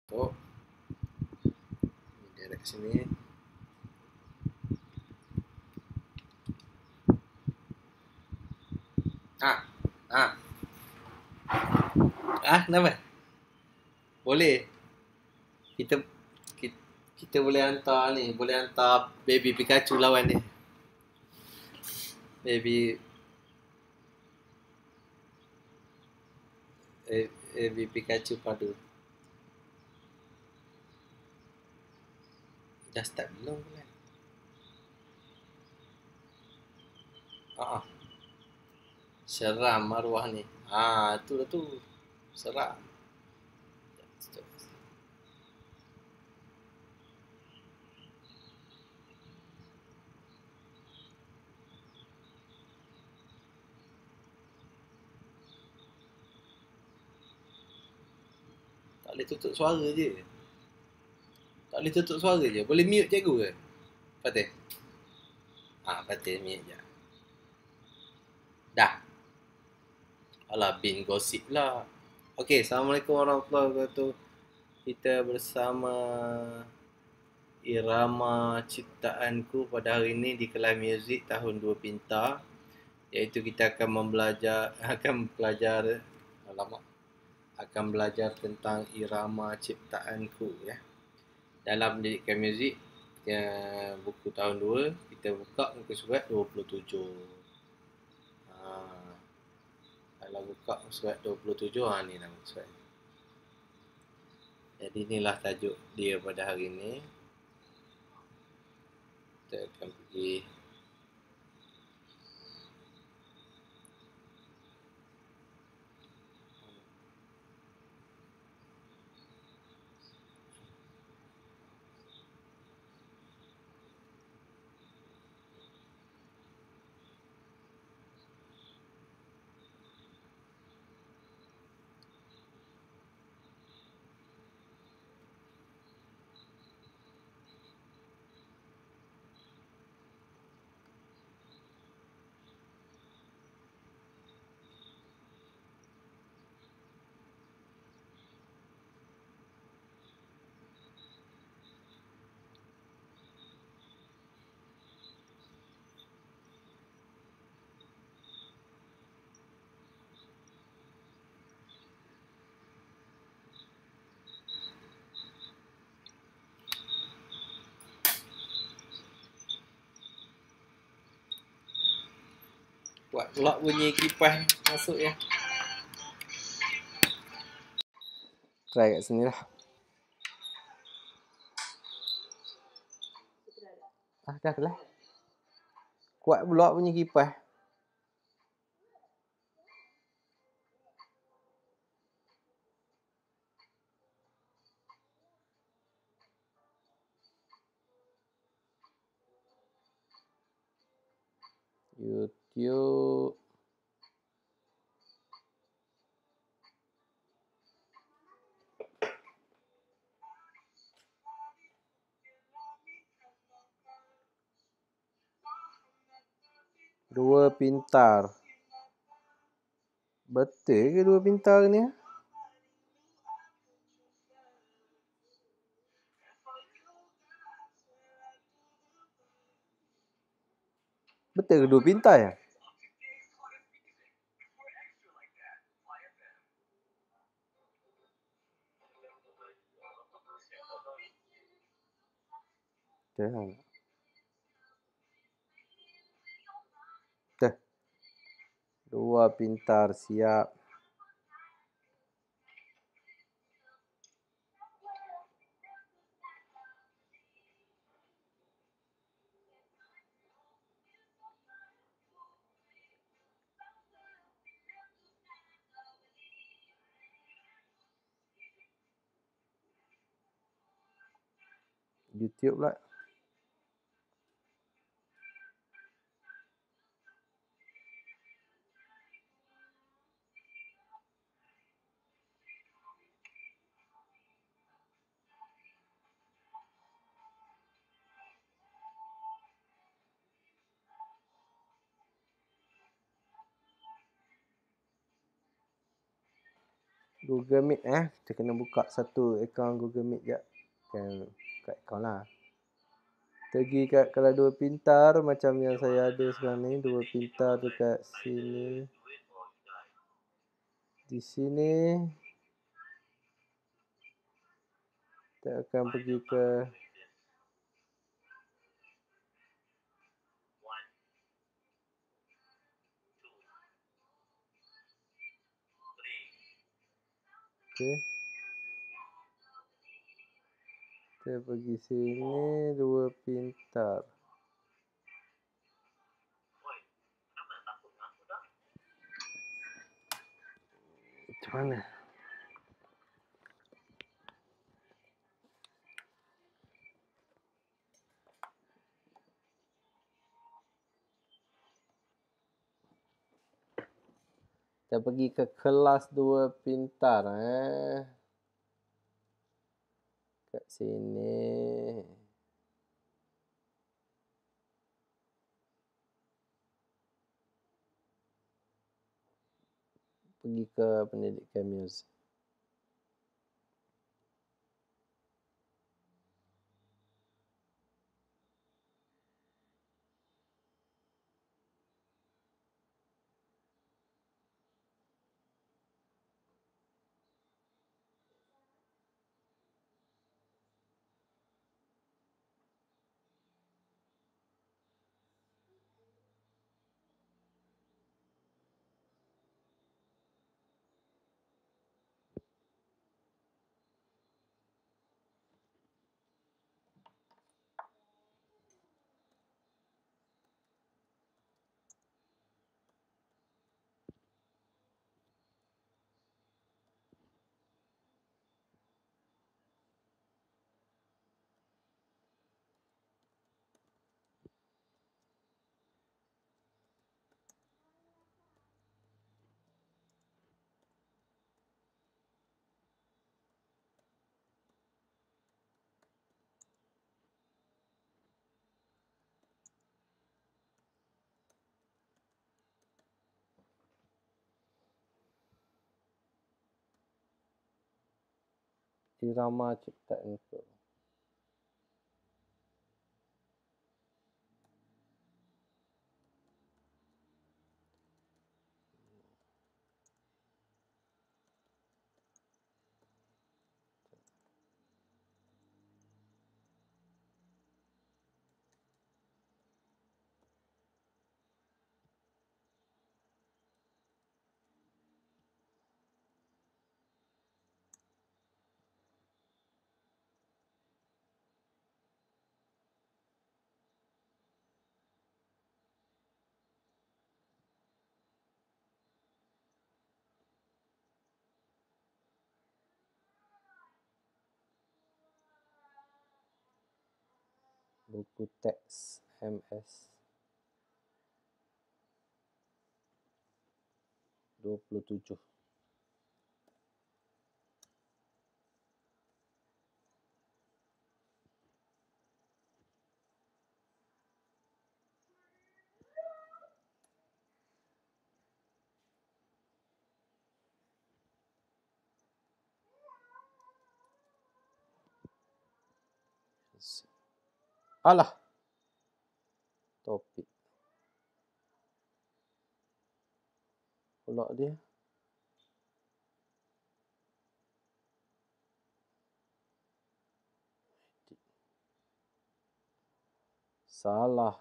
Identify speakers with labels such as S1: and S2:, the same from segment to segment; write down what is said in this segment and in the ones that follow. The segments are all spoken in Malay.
S1: Tuh, direct sini. Ah, ah, kenapa? Boleh. Kita kita, kita boleh hantar ni, boleh hantar baby Pikachu lawan dia. Baby baby Pikachu padu. Dah start belum kan? Ah, seram arwah ni. Tu lah tu. Seram. Tak boleh tutup suara je. Tak boleh tutup suara je. Boleh mute cikgu ke? Fatih. Fatih mute je. Dah. Alah, bin gosip lah. Okey, Assalamualaikum warahmatullahi wabarakatuh. Kita bersama Irama Ciptaanku pada hari ini di kelas muzik tahun 2 Pintar, iaitu kita akan belajar tentang irama ciptaanku ya. Dalam pendidikan muzik buku tahun 2, kita buka muka surat 27. Kalau buka surat 27, ni nama surat. Jadi inilah tajuk dia pada hari ini. Kita akan pergi buat pula bunyi kipas masuk ya. Try kat sini lah. Dah lah. Kuat pula bunyi kipas. YouTube. Dua Pintar. Betul ke Dua Pintar ni? Betul ke Dua Pintar ya? Betul. Dua Pintar siap. YouTube pula. Google Meet kita kena buka satu akaun Google Meet jap. Kan kat akaun lah. Pergi kat kalau dua pintar macam yang saya ada sekarang ni, dua pintar dekat sini. Di sini kita akan pergi ke okey. Kita pergi sini dua pintar. Macam mana? Kita pergi ke kelas dua pintar kat sini. Pergi ke pendidikan muzik. Irama ciptaanku. Buku teks MS 27. Alah. Topik. Pula dia. Salah.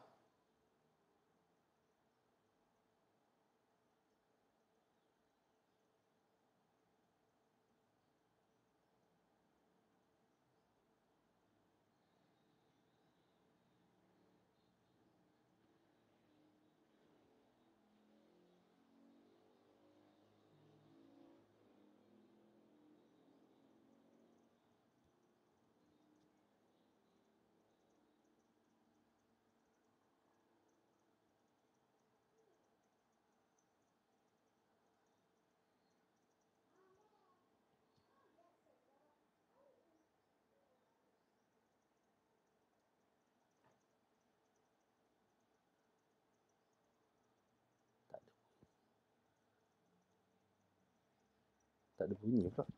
S1: Tak ada bunyi pula.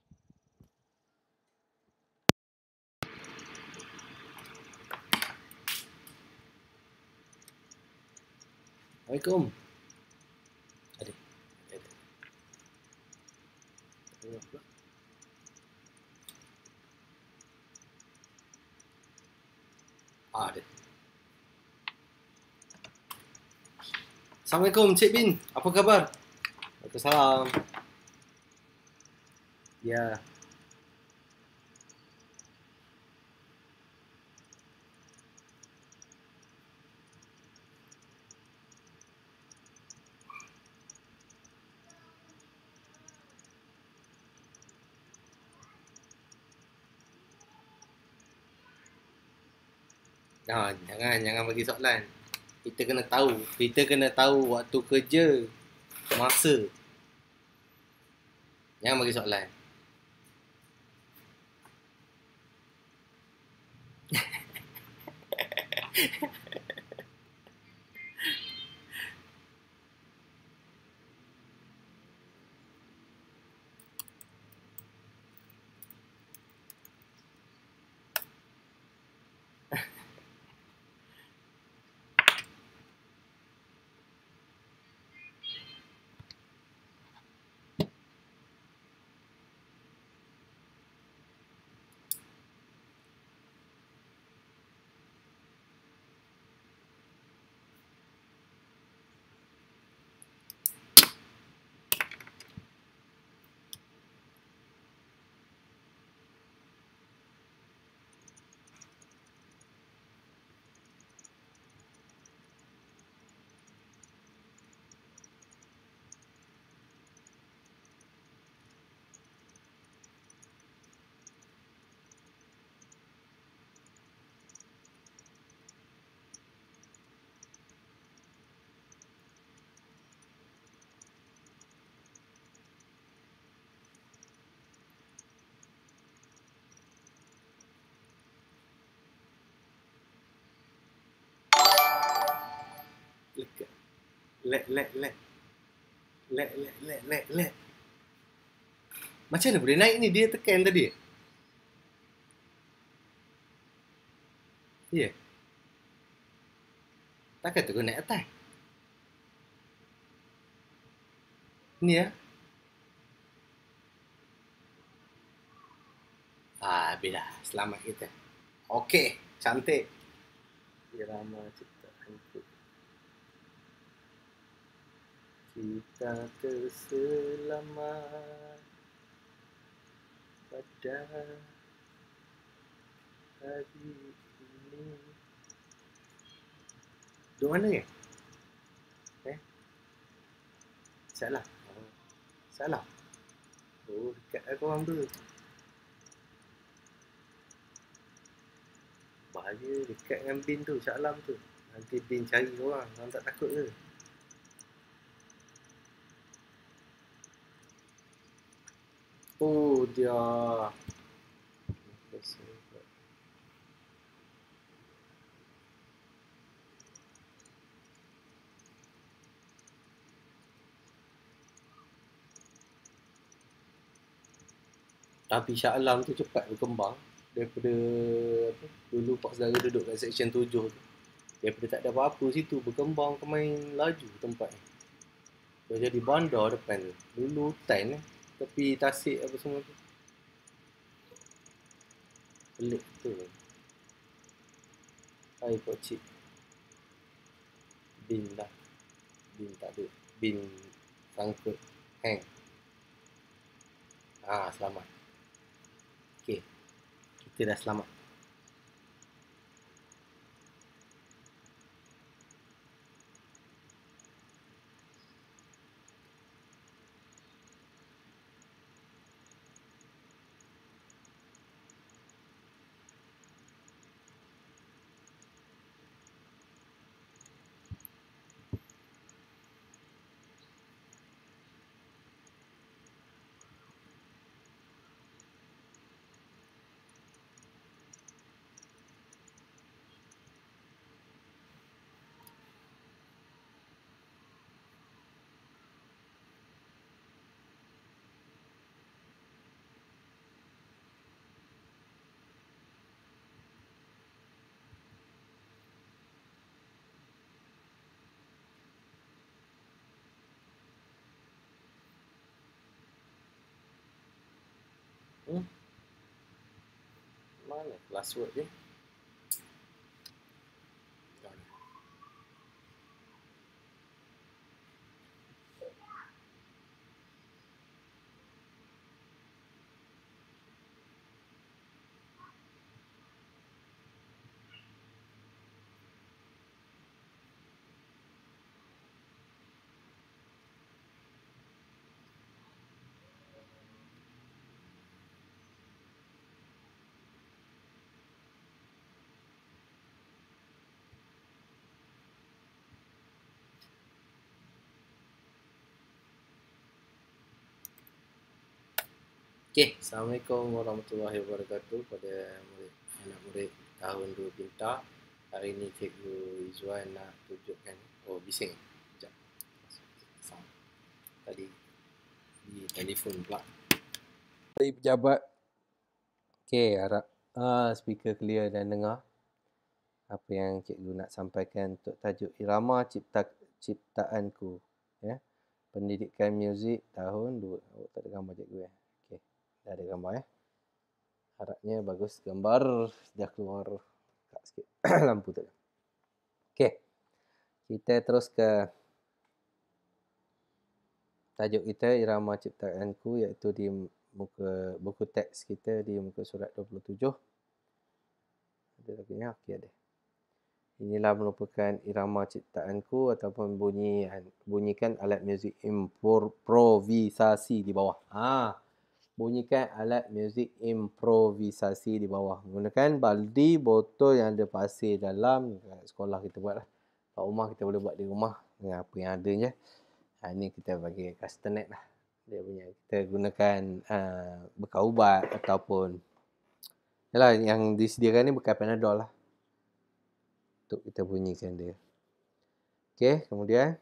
S1: Assalamualaikum. Ada. Tengok pula. Ada. Assalamualaikum Cik Bin. Apa khabar? Waalaikumsalam. Ya. Jangan bagi soalan. Kita kena tahu waktu kerja, masa. Jangan bagi soalan. Lek. Macam mana boleh naik ni? Dia tekan tadi. Ya. Takkan tu kau naik atas. Ni ya. Bila selamat kita. Okey, cantik. Irama ciptaan ku. Kita terselamat pada hari ini. Duk mana ni? Salah. Salah. Oh, dekat korang tu. Bahaya dekat dengan bin tu, Shah Alam tu. Nanti bin cari korang tak takut ke? Oh, dia. Tapi Shah Alam tu cepat berkembang daripada apa, dulu Pak Saudara duduk kat section 7 tu. Daripada tak ada apa-apa situ berkembang ke main laju tempat ni. Dah jadi bandar depan tu. Dulu hutan tapi tasik apa semua tu. Pelik tu. Hai Pak Cik. Bin lah. Bin tak ada. Bin sangkut. Hang. Selamat. Okey. Kita dah selamat. Mana classwork dia? Okay, Assalamualaikum warahmatullahi wabarakatuh pada anak murid tahun 2 Pintar. Hari ini Cikgu Izzuan nak tunjukkan. Oh, bising. Sekejap. Tadi di telefon pula. Dari pejabat. Okay, harap speaker clear dan dengar apa yang Cikgu nak sampaikan untuk tajuk Irama Ciptaanku. Ya. Pendidikan muzik tahun 2. Oh, tak ada gambar Cikgu ya. Okay, dah ada gambar ya. Harapnya bagus gambar. Dah keluar kat sikit lampu tu. Okey. Kita terus ke tajuk kita Irama Ciptaanku, iaitu di muka buku teks kita di muka surat 27. Ada lagi ni? Okey, ada. Inilah merupakan irama ciptaanku ataupun bunyikan alat muzik improvisasi di bawah. Bunyikan alat muzik improvisasi di bawah. Menggunakan baldi, botol yang ada pasir dalam. Kat sekolah kita buat lah. Kat rumah kita boleh buat di rumah dengan apa yang ada je. Ini kita bagi castanet lah. Dia punya. Kita gunakan bekas ubat ataupun yalah, yang disediakan ni bekas Panadol lah. Untuk kita bunyikan dia. Okey, kemudian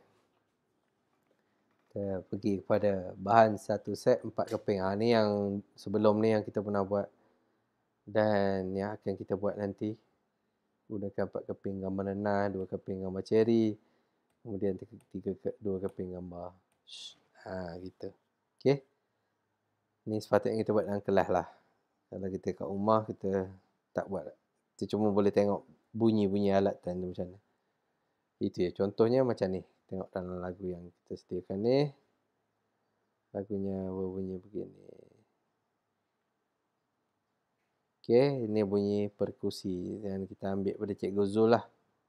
S1: kita pergi kepada bahan satu set 4 keping. Ni yang sebelum ni yang kita pernah buat. Dan yang akan kita buat nanti. Gunakan 4 keping gambar nanah, 2 keping gambar ceri. Kemudian 2 keping gambar. Gitu. Okey. Ni sepatutnya kita buat dalam kelas lah. Kalau kita kat rumah, kita tak buat. Kita cuma boleh tengok bunyi-bunyi alat tu macam mana. Itu ya. Contohnya macam ni. Tengok dalam lagu yang kita sediakan ni. Lagunya berbunyi begini. Okey, ini bunyi perkusi yang kita ambil pada Cikgu Zul lah.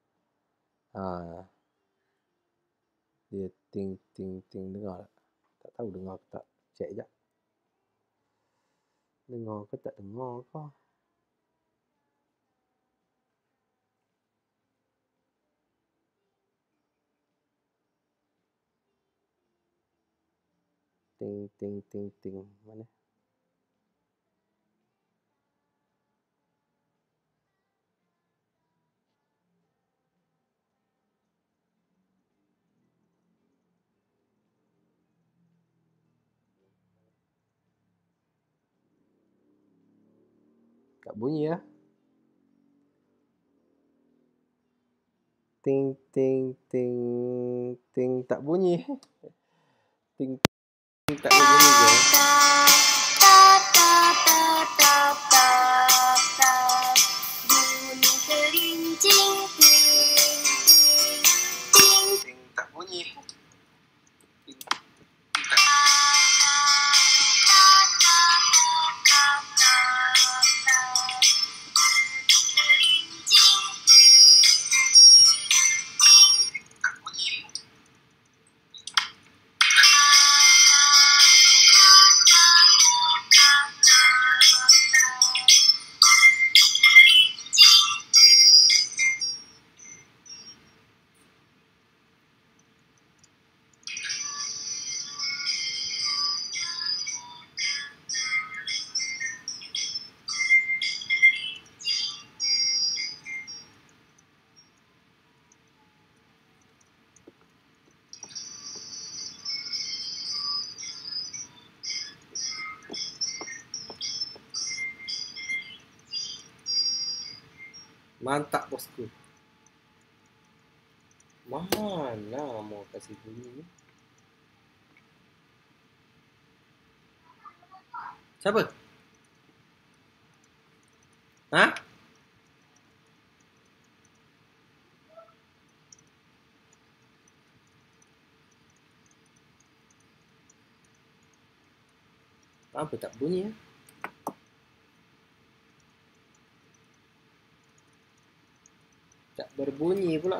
S1: Dia ting ting ting, dengar tak? Tak tahu dengar ke tak. Cek sekejap. Dengar ke tak dengar ke? Ting ting ting ting. Mana? Tak bunyi lah. Ting ting ting ting, tak bunyi. Ting ting, tak ada bunyi je. Bunyi kelincing ting ting ting, tak bunyi. Mantap bosku. Mana mau kasih bunyi ni? Siapa? Hah? Apa tak bunyi ya? Tak berbunyi pula.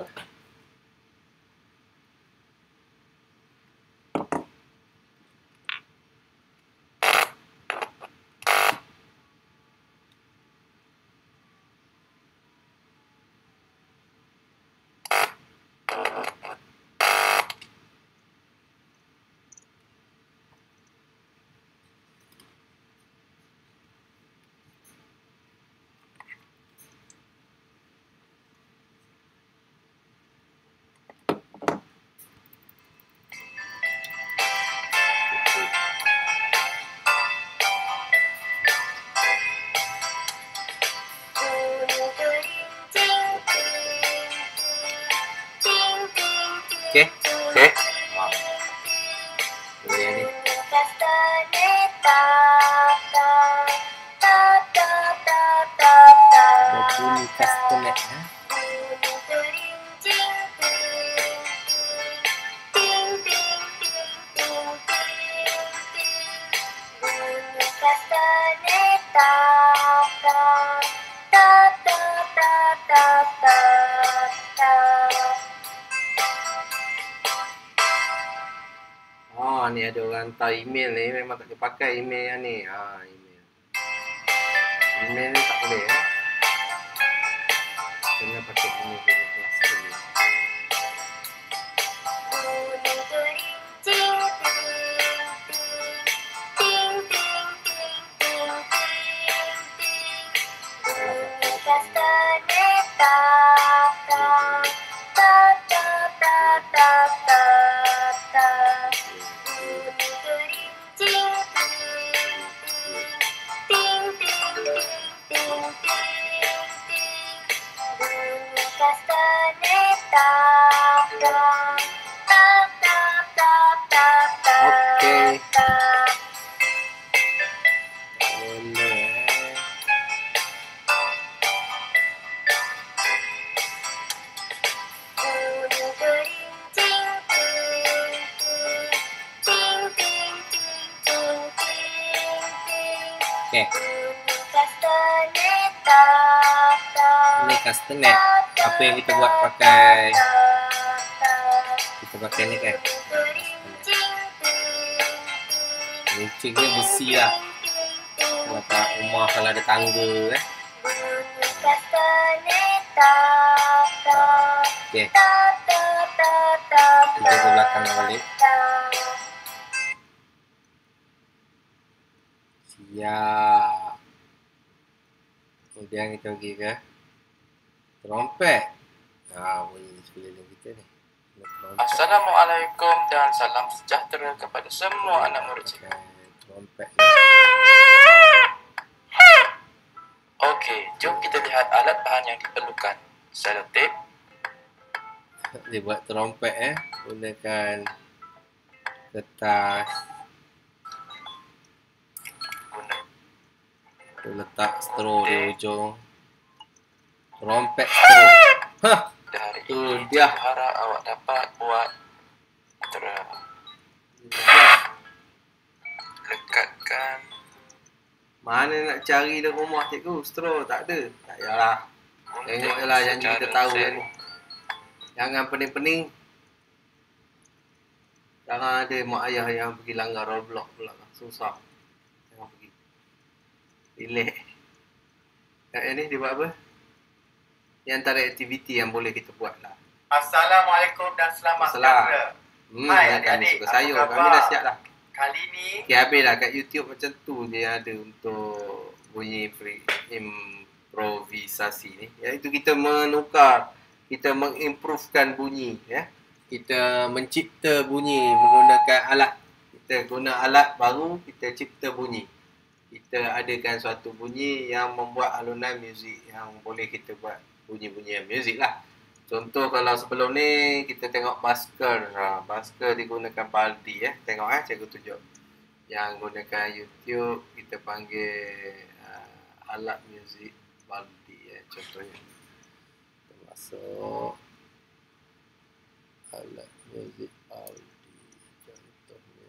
S1: Okey.
S2: Okey.
S1: Boleh ni. Ada bunyi castanet ya. Oh, ni ada orang hantar email ni, memang tak boleh pakai email yang ni. Email. Email ni tak boleh ya. Kena pakai email punya cluster ni. Okey. Boleh. Okey. Ni castanet. Apa yang kita buat pakai ni kan? Runcing dia besi lah. Kalau kat rumah kalau ada tangga Okey. Kita ke belakang balik. Siap. Kemudian kita pergi ke trompet. Bunyi di sekeliling kita ni.
S2: Assalamualaikum dan salam sejahtera kepada semua anak murid cikgu.
S1: Trompet ni.
S2: Okey, jom kita lihat alat bahan yang diperlukan. Selotip,
S1: Dia buat trompet gunakan kertas. Kita letak straw di ujung. Trompet straw. Hah,
S2: hari
S1: tu
S2: ini
S1: dia.
S2: cikgu harap awak dapat buat lekatkan.
S1: Mana nak cari di rumah cikgu straw? Tak ada. Tak payahlah. Tengok je lah janji kita tahu je ni. Jangan pening-pening. Jangan ada mak ayah yang pergi langgar Roblox pula. Susah. Jangan pergi. Relax. Yang ni dia buat apa? Ni antara aktiviti yang boleh kita buat lah.
S2: Assalamualaikum dan selamat sejahtera. Hai adik-adik,
S1: suka sayur.
S2: apa khabar?
S1: Kami dah siap dah.
S2: Kali ni
S1: Okay, habis lah. Kat YouTube macam tu dia ada untuk bunyi improvisasi ni. Iaitu kita menukar, kita mengimprovekan bunyi. Kita mencipta bunyi menggunakan alat. Kita guna alat baru, kita cipta bunyi. Kita adakan suatu bunyi yang membuat alunan muzik yang boleh kita buat bunyi-bunyian muzik lah. Contoh kalau sebelum ni kita tengok basker. Basker digunakan baldi Tengok cikgu tunjuk. Yang gunakan YouTube kita panggil alat muzik baldi ya, contohnya. Kita masuk alat muzik baldi, contohnya.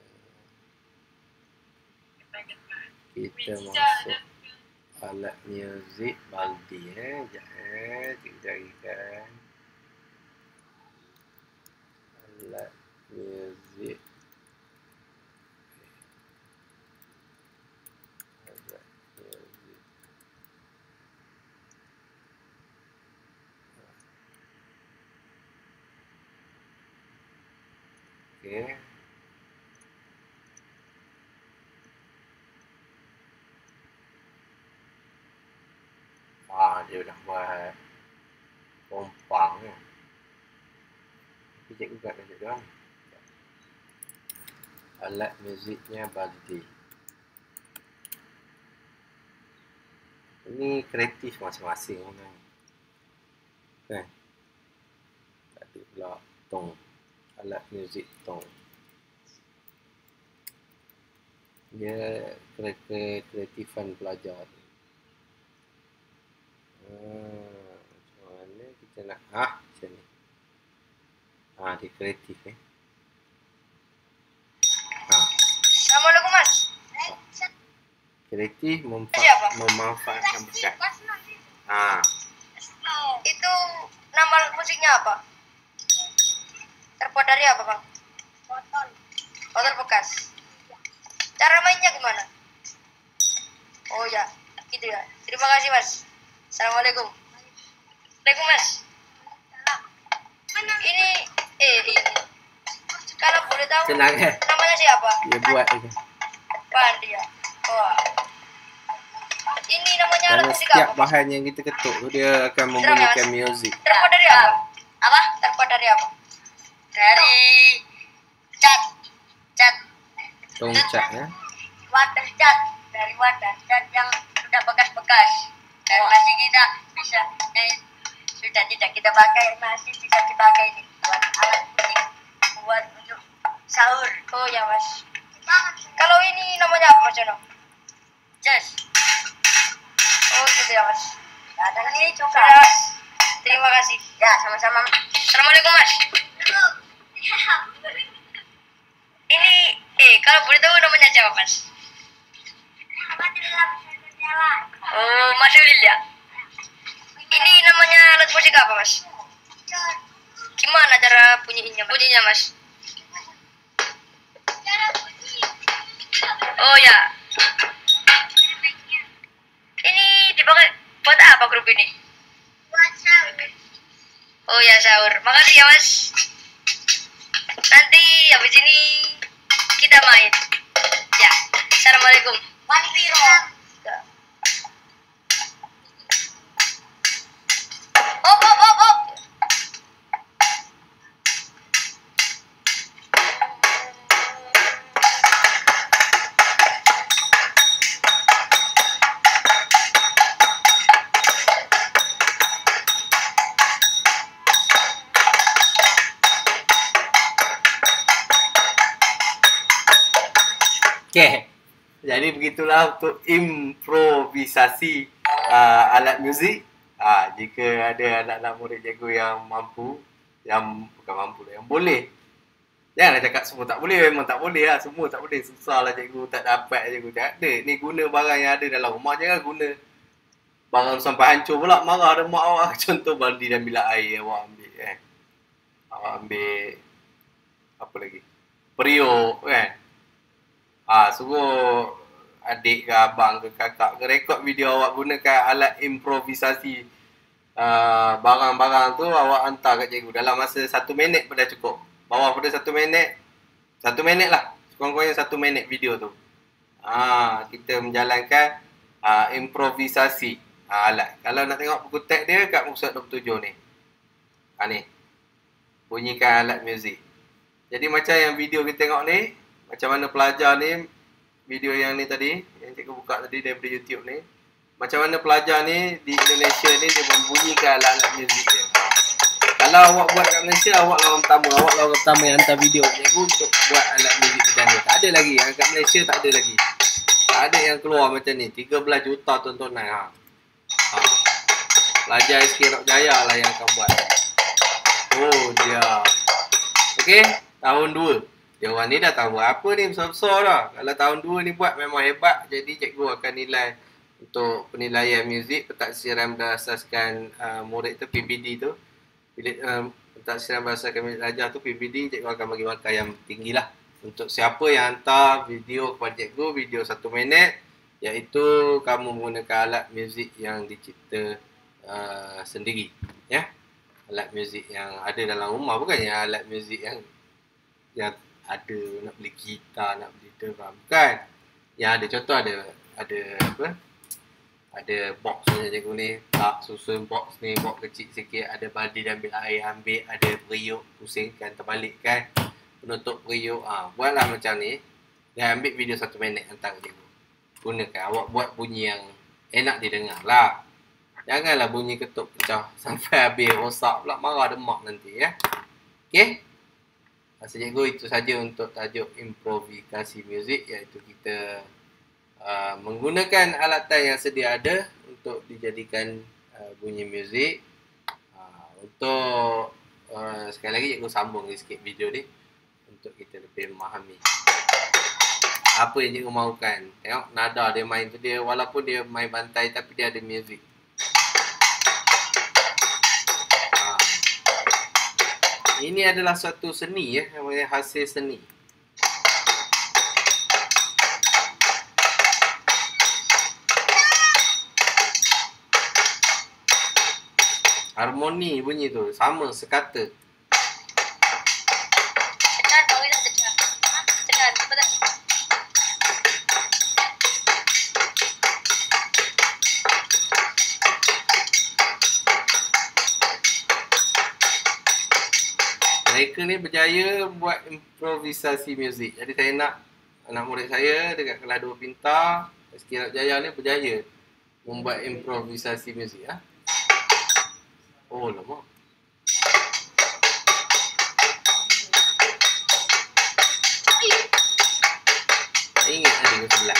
S1: Kita masuk alat muzik baldi kita carikan alat muzik okey. Dia dah buat pompang ni. Tapi cikgu kat tunjuk dia. Alat muziknya baldi. Ini kreatif masing-masing kan. Tadi pula tong. Alat muzik tong. Dia kreatifan pelajar. Macam mana kita nak macam ni. Dia kreatif
S3: Assalamualaikum Mas.
S1: Kreatif memanfaatkan bekas.
S3: Itu nama musiknya apa? Terbuat dari apa Bang? Botol bekas. Cara mainnya gimana? Oh ya, gitu ya. Terima kasih Mas. Assalamualaikum. Waalaikumsalam Mas. Ini kalau boleh tahu
S1: Senang
S3: namanya siapa?
S1: Dia buat itu.
S3: Pandi ya. Oh. Ini namanya alat
S1: Karena
S3: musik
S1: setiap
S3: apa?
S1: bahan yang kita ketuk tu dia akan membunyikan muzik.
S3: Terbuat dari apa? Apa? Terbuat dari apa? Dari cat.
S1: Tongcat
S3: Wadah cat. Dari wadah cat yang sudah bekas-bekas. Dan masih kita bisa sudah tidak kita pakai, masih bisa dipakai ini buat alat musik, buat untuk sahur. Oh ya Mas. Kalau ini namanya apa Mas Jono? Jazz. Oh gitu ya Mas. Ada ini juga. Terima kasih. Ya sama-sama. Assalamualaikum Mas. Ini kalau boleh tahu namanya siapa Mas? Oh Mas Ulil ya. Ini namanya alat musik apa Mas? Gimana cara bunyinya Mas? Oh ya. Ini dipakai buat apa grup ini? Buat sahur. Oh ya sahur. Makasih ya Mas. Nanti habis ini kita main. Ya. Assalamualaikum. Waalaikumsalam. Op.
S1: Okey. Jadi begitulah untuk improvisasi alat muzik. Jika ada anak-anak murid cikgu yang mampu, yang boleh. Janganlah cakap semua tak boleh, memang tak boleh lah. Semua tak boleh, susah lah cikgu, tak dapat cikgu. Tak ada. Ni guna barang yang ada dalam rumah, jangan guna barang sampai hancur pula. Marah ada mak awak. Contoh baldi dan bilik air awak ambil Awak ambil apa lagi? Periuk kan. Suruh adik ke abang ke kakak ke rekod video awak gunakan alat improvisasi barang-barang tu, awak hantar kat cikgu dalam masa 1 minit pun dah cukup. Bawah pada 1 minit, 1 minit lah, sekurang-kurangnya 1 minit video tu. Kita menjalankan improvisasi alat. Kalau nak tengok buku teks dia kat muka surat 27 ni. Ni bunyikan alat muzik. Jadi macam yang video kita tengok ni, macam mana pelajar ni, video yang ni tadi, yang cikgu buka tadi daripada YouTube ni, macam mana pelajar ni di Indonesia ni dia membunyikan alat-alat muzik dia. Kalau awak buat kat Malaysia, awak lah orang pertama yang hantar video cikgu untuk buat alat muzik macam ni. Tak ada lagi, yang kat Malaysia tak ada lagi. Tak ada yang keluar macam ni, 13 juta tontonan.
S4: Pelajar SK Rock Jaya lah yang akan buat. Oh dia. Okey, tahun 2. Dia orang ni dah tahu apa ni, besar-besar dah. Kalau tahun 2 ni buat memang hebat. Jadi cikgu akan nilai untuk penilaian muzik pentaksiran berasaskan murid tu, PBD tu. Pentaksiran berasaskan murid belajar tu, PBD, cikgu akan bagi markah yang tinggi lah. Untuk siapa yang hantar video kepada cikgu, video 1 minit, iaitu kamu menggunakan alat muzik yang dicipta sendiri, ya. Alat muzik yang ada dalam rumah, bukannya alat muzik yang ada nak beli gitar, nak beli drum, bukan. Yang ada contoh ada apa? Ada box macam cikgu ni, tak susun box ni, box kecil sikit, ada baldi dan ambil air, ada periuk, pusingkan terbalik kan. Penutup periuk, buatlah macam ni. Dan ambil video 1 minit hantar ke cikgu. Gunakan, awak buat bunyi yang enak didengar lah. Janganlah bunyi ketuk pecah sampai habis rosak pula, marah demak nanti ya. Okey? Masa cikgu itu saja untuk tajuk improvisasi muzik, iaitu kita menggunakan alatan yang sedia ada untuk dijadikan bunyi muzik. Untuk sekali lagi cikgu sambung sikit video ni untuk kita lebih memahami apa yang cikgu mahukan. Tengok nada dia main tu, dia walaupun dia main bantai tapi dia ada muzik. Ini adalah suatu seni ya, namanya hasil seni. Harmoni bunyi tu sama sekata.
S3: Dengar, bawa nak dengar. Dengar, apa tak?
S4: Mereka ni berjaya buat improvisasi muzik. Jadi saya nak anak murid saya dekat kelas 2 pintar SK Rock Jaya ni berjaya membuat improvisasi muzik. Oh lama. Saya ingat ada ke sebelah.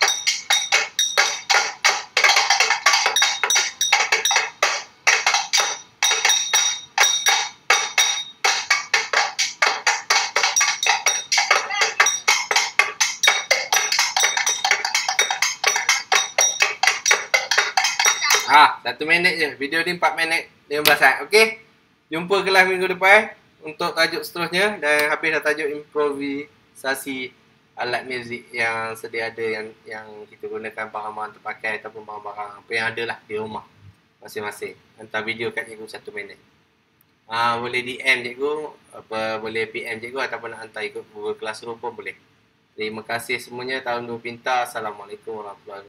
S4: 1 minit je. Video ni 4 minit 15 saat. Okey. Jumpa kelas minggu depan untuk tajuk seterusnya. Dan habis dah tajuk improvisasi alat muzik yang sedia ada, yang kita gunakan barang-barang terpakai ataupun barang-barang apa yang ada lah di rumah masing-masing. Hantar video kat cikgu 1 minit. Boleh DM cikgu, boleh PM cikgu ataupun nak hantar ikut Google Classroom pun boleh. Terima kasih semuanya. Tahun 2 pintar. Assalamualaikum warahmatullahi wabarakatuh.